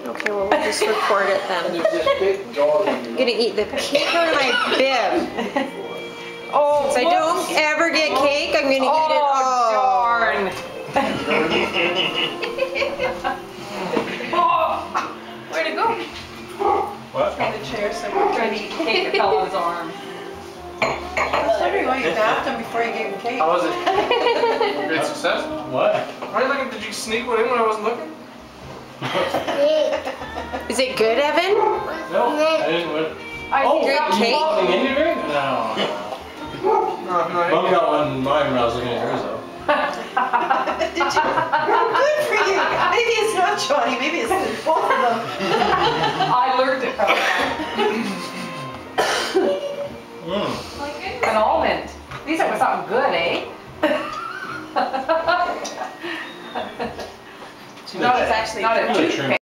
Okay, well, we'll just record it then. There's this big dog. I'm gonna eat the cake out of my bib. Oh, Since I don't ever get cake, I'm gonna eat it all. Darn. Where'd it go? What? In the chair somewhere. Trying to eat cake that fell on his arm. I was wondering why you bathed him before you gave him cake. How was it? Great success? What? Why are you looking? Did you sneak one in when I wasn't looking? Is it good, Evan? No, I didn't win. Oh, great cake. Something in your drink? No. No, Mom got one in mine when I was looking at yours though. Did you? Good for you. Maybe it's not Johnny. Maybe it's both of them. I learned it from him. An almond. These are something good, eh? Not Not a toothpick.